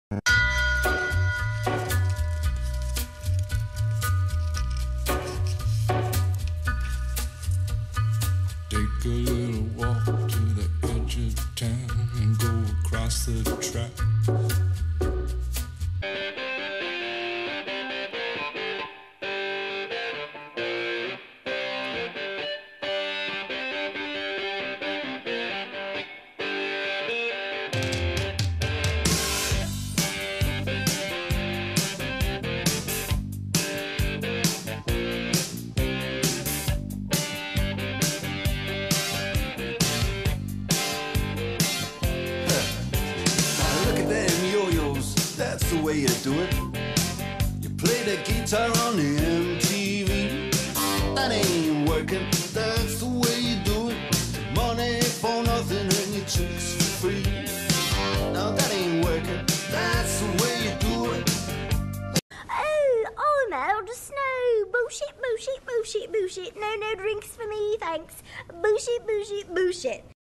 Take a little walk to the edge of town and go across the track. That's the way you do it. You play the guitar on the MTV. That ain't working, that's the way you do it. Money for nothing and your chicks for free. Now that ain't working, that's the way you do it. Oh, I'm out of snow. Bullshit, bullshit, bullshit, bullshit. No drinks for me, thanks. Bullshit, bullshit, bullshit.